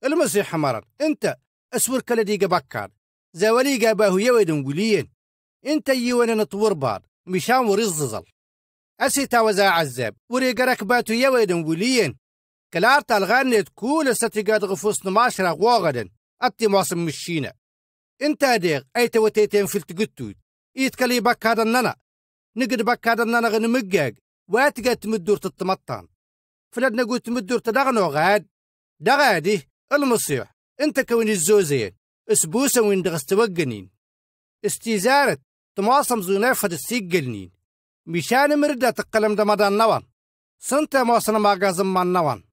المسيح مرر انت اسور كلا ديقا بكار زاولي قاباه يويدن قليين انت يوانا نطور بعض مشان ورززل اسيتا وزا عزاب وريقا ركباتو يويدن قليين كلارتا الغانيت كول ستيقاد غفوسن ماشرا واغدن اتي مواسم مشينا انت ديغ ايتا وتيتين فلتقتود ايتكالي بكادننا نقد بكادننا غن مقاق واتقا تمدور تتمطان فلدنا قوت تمدور تدغنو غاد دغادي المسيح انت كون الزوزين اسبوسا وين دغستوقنين استيزارت تماصم زونافة السيقلنين مشان مردة تقلم دمدان نوان سنتا موصنا ما قازم من نوان